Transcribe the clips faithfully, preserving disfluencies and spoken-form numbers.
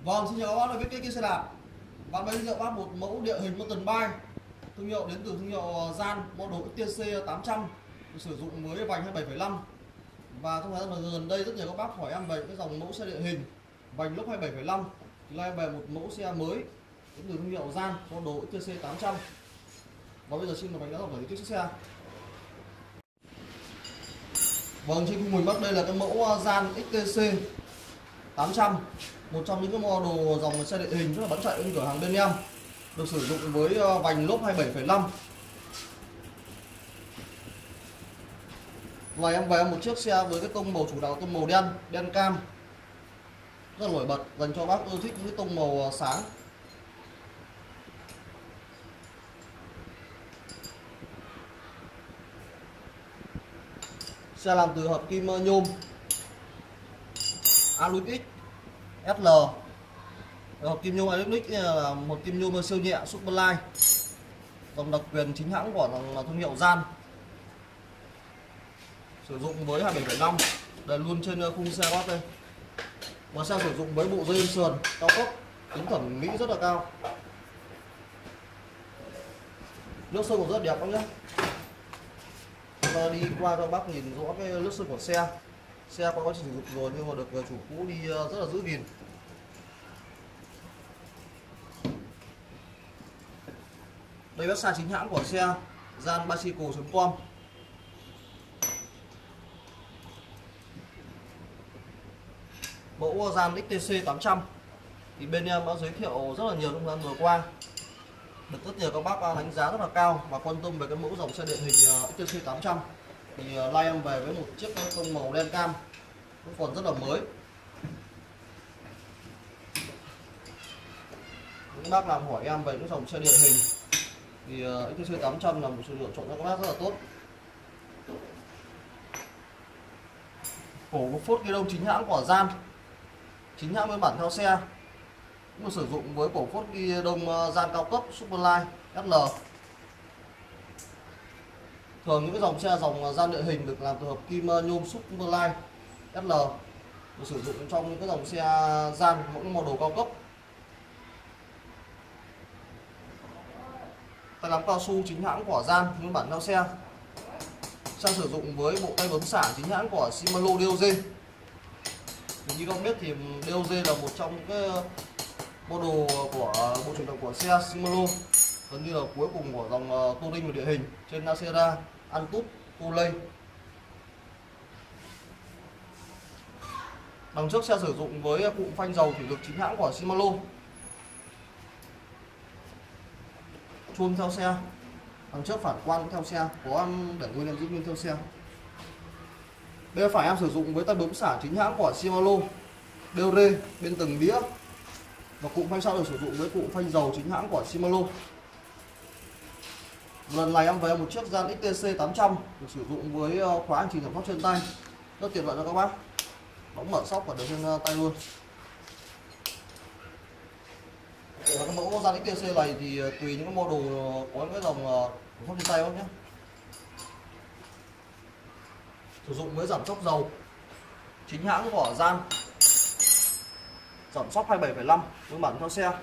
Vâng, xin chào các bác đã biết kênh kia xe đạp. Bạn bây giờ bác một mẫu địa hình mountain bike thương hiệu đến từ thương hiệu Gian model ích tê xê tám trăm sử dụng với vành hai mươi bảy phẩy năm. Và trong thời gian gần đây rất nhiều các bác hỏi em về cái dòng mẫu xe địa hình vành lốp hai mươi bảy phẩy năm thì nay về một mẫu xe mới đến từ thương hiệu Gian model ích tê xê tám trăm. Và bây giờ xin mời bánh đã tổng thể chiếc xe. Vâng, trên khung mình bắc đây là cái mẫu Gian ích tê xê tám trăm, một trong những cái model dòng xe địa hình rất là bán chạy ở cửa hàng bên em, được sử dụng với vành lốp hai mươi bảy phẩy năm. Và em về một chiếc xe với cái tông màu chủ đạo tông màu đen, đen cam, rất là nổi bật dành cho bác ưa thích những cái tông màu sáng. Xe làm từ hợp kim nhôm Aluix ét lờ. Hợp kim nhôm Aluix là một kim nhôm siêu nhẹ Superline, dòng đặc quyền chính hãng của là thương hiệu Gian, sử dụng với hai mươi bảy phẩy năm. Đây luôn trên khung xe bác đây. Và xe sử dụng với bộ dây êm sườn cao cấp, tính thẩm mỹ rất là cao. Nước sơn cũng rất đẹp các nhé. Chúng ta đi qua cho bác nhìn rõ cái nước sơn của xe. Xe có quá trình sử dụng rồi nhưng mà được chủ cũ đi rất là giữ gìn. Đây website chính hãng của xe gian bicycle chấm com. Mẫu Gian ích tê xê tám trăm thì bên em đã giới thiệu rất là nhiều trong thời gian vừa qua, được rất nhiều các bác đánh giá rất là cao và quan tâm về cái mẫu dòng xe điện hình ích tê xê tám trăm. Thì like em về với một chiếc tông màu đen cam cũng còn rất là mới. Những bác làm hỏi em về những dòng xe điện hình thì ích tê xê tám trăm là một sự lựa chọn cho các bác rất là tốt. Cổ phốt ghi đông chính hãng của Gian, chính hãng nguyên bản theo xe, cũng được sử dụng với cổ phốt ghi đông Gian cao cấp Superline ét lờ. Thường những cái dòng xe dòng Gian địa hình được làm từ hợp kim nhôm Superline ét lờ được sử dụng trong những cái dòng xe Gian mỗi model cao cấp. Tay nắm cao su chính hãng của Gian nguyên bản theo xe. Xe sử dụng với bộ tay bấm xả chính hãng của Shimano đê ô giê. Thì như các biết thì đê ô giê là một trong những cái model của bộ truyền động của xe Shimano, gần như là cuối cùng của dòng touring và địa hình trên Acera, Antutu, Tulay. Đằng trước xe sử dụng với cụm phanh dầu thủy lực chính hãng của Shimano. Chuông theo xe, đằng trước phản quang theo xe, có để nguyên em giữ nguyên theo xe. Bên phải em sử dụng với tay bấm xả chính hãng của Shimano đê ô rê bên từng đĩa, và cụm phanh sau được sử dụng với cụm phanh dầu chính hãng của Shimano. Lần này em về một chiếc Gian ích tê xê tám trăm được sử dụng với khóa hành trình giảm tốc trên tay, rất tiện lợi cho các bác. Đóng mở sóc và được trên tay luôn. Và cái mẫu Gian ích tê xê này thì tùy những cái model có những cái dòng tốc trên tay không nhé. Sử dụng với giảm tốc dầu chính hãng của Gian, giảm sóc hai mươi bảy phẩy năm nguyên bản theo xe.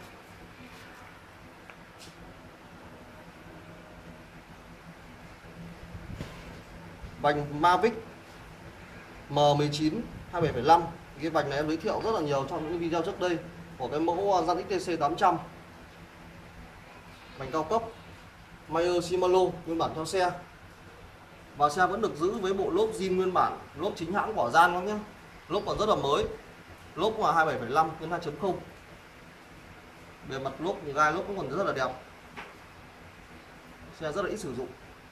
Vành Mavic M mười chín hai mươi bảy phẩy năm. Cái vành này em giới thiệu rất là nhiều trong những video trước đây của cái mẫu Gian ích tê xê tám trăm. Vành cao cấp Mayer Shimano nguyên bản theo xe. Và xe vẫn được giữ với bộ lốp zin nguyên bản, lốp chính hãng của Gian các nhé. Lốp còn rất là mới. Lốp là hai mươi bảy phẩy năm nhân hai chấm không. Bề mặt lốp thì gai lốp cũng còn rất là đẹp. Xe rất là ít sử dụng.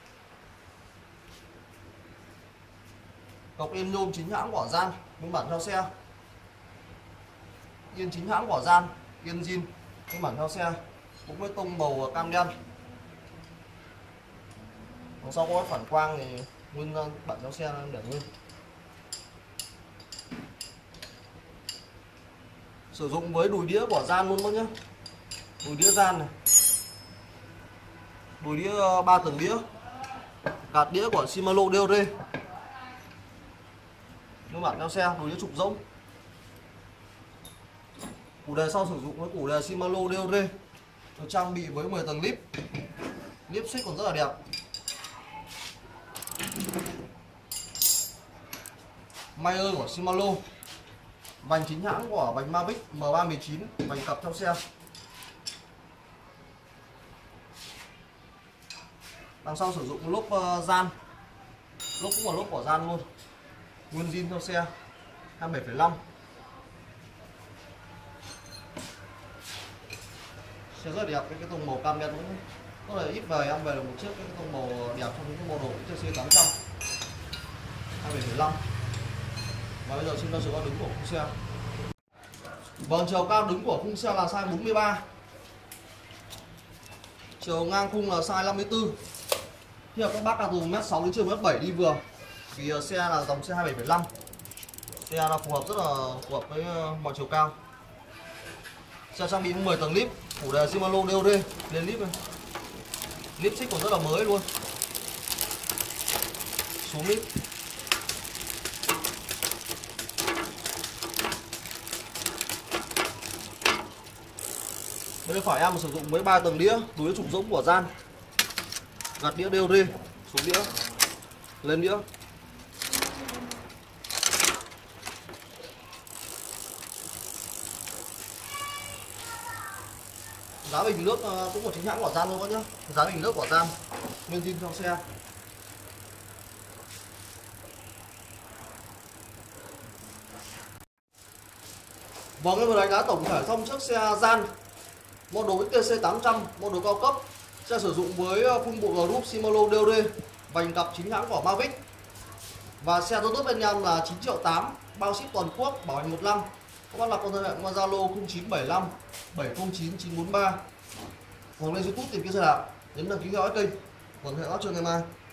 Cọc yên nhôm chính hãng của Gian nguyên bản theo xe. Yên chính hãng của Gian, yên zin nguyên bản theo xe, cũng với tông màu cam đen. Đằng sau có phản quang thì nguyên bản theo xe để nguyên. Sử dụng với đùi đĩa của Gian luôn các nhé. Đùi đĩa Gian này, đùi đĩa ba tầng đĩa, gạt đĩa của Shimano đê ô rê nguyên bản theo xe, đùi đĩa trục rỗng. Củ đề sau sử dụng với củ đề Shimano đê o rê, được trang bị với mười tầng líp. Líp xích còn rất là đẹp. Mayer của Shimano. Vành chính hãng của vành Mavic M ba một chín, vành cặp theo xe. Đằng sau sử dụng lốp uh, gian. Lốp cũng là lốp của gian luôn. Nguyên zin theo xe hai mươi bảy phẩy năm. Xe rất là đẹp, cái cái tông màu cam đen cũng rất là ít về, em về được một chiếc cái tông màu đẹp trong những model tê xê tám trăm hai mươi bảy phẩy năm. Và bây giờ xin ra chiều cao đứng của khung xe. Vâng, chiều cao đứng của khung xe là size bốn mươi ba. Chiều ngang khung là size năm mươi tư. Khi các bác là từ mét sáu đến trên mét bảy đi vừa. Vì xe là dòng xe hai mươi bảy phẩy năm. Xe là phù hợp, rất là phù hợp với mọi chiều cao. Xe trang bị mười tầng líp, củ đề Shimano đê o rê lên líp này. Líp xích còn rất là mới luôn. Xuống líp. Bên phải em sử dụng với ba tầng đĩa, túi trục rỗng của gian. Gạt đĩa đê o rê, xuống đĩa, lên đĩa. Giá bình nước cũng của chính hãng của gian luôn các nhá. Giá bình nước của gian, nguyên zin trong xe. Vâng, em vừa đánh giá tổng thể xong chiếc xe gian model tê xê tám trăm, model cao cấp. Xe sử dụng với khung bộ group Shimano đê o rê, vành cặp chính hãng của Mavic. Và xe tôi tốt bên em là chín triệu tám, bao ship toàn quốc, bảo hành một năm. Các bác là con liên hệ qua Zalo không chín bảy năm bảy không chín chín bốn ba. Hoặc lên YouTube tìm kiếm xe đạp, nhấn đăng ký theo dõi kênh. Còn hẹn gặp lại ngày mai.